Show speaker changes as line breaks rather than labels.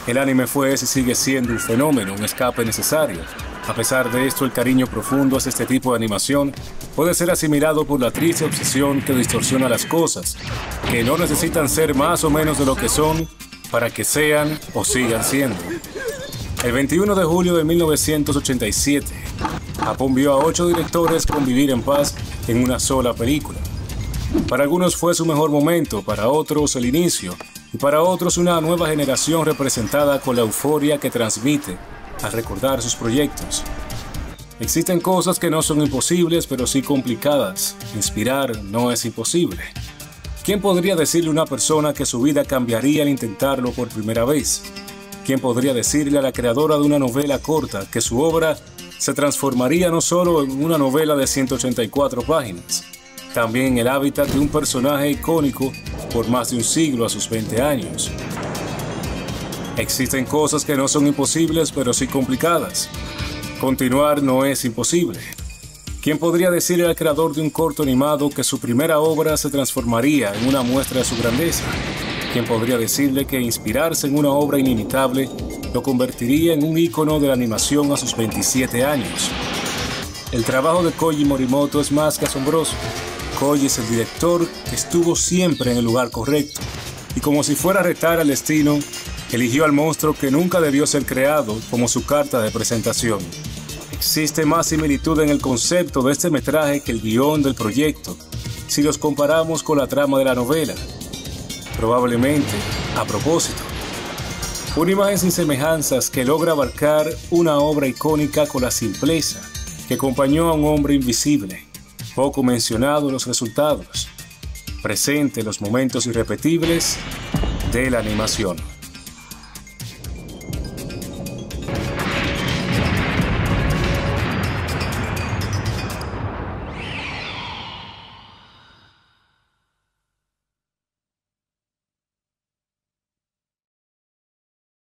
El anime fue y sigue siendo un fenómeno, un escape necesario. A pesar de esto, el cariño profundo hacia este tipo de animación puede ser asimilado por la triste obsesión que distorsiona las cosas, que no necesitan ser más o menos de lo que son para que sean o sigan siendo. El 21 de julio de 1987, Japón vio a 8 directores convivir en paz en una sola película. Para algunos fue su mejor momento, para otros el inicio, y para otros una nueva generación representada con la euforia que transmite al recordar sus proyectos. Existen cosas que no son imposibles, pero sí complicadas. Inspirar no es imposible. ¿Quién podría decirle a una persona que su vida cambiaría al intentarlo por primera vez? ¿Quién podría decirle a la creadora de una novela corta que su obra se transformaría no solo en una novela de 184 páginas, también en el hábitat de un personaje icónico por más de un siglo a sus 20 años? Existen cosas que no son imposibles, pero sí complicadas. Continuar no es imposible. ¿Quién podría decirle al creador de un corto animado que su primera obra se transformaría en una muestra de su grandeza? ¿Quién podría decirle que inspirarse en una obra inimitable lo convertiría en un ícono de la animación a sus 27 años? El trabajo de Koji Morimoto es más que asombroso. Koji es el director que estuvo siempre en el lugar correcto, y como si fuera a retar al destino, eligió al monstruo que nunca debió ser creado como su carta de presentación. Existe más similitud en el concepto de este metraje que el guión del proyecto, si los comparamos con la trama de la novela. Probablemente, a propósito. Una imagen sin semejanzas que logra abarcar una obra icónica con la simpleza que acompañó a un hombre invisible, poco mencionado en los resultados, presente en los momentos irrepetibles de la animación.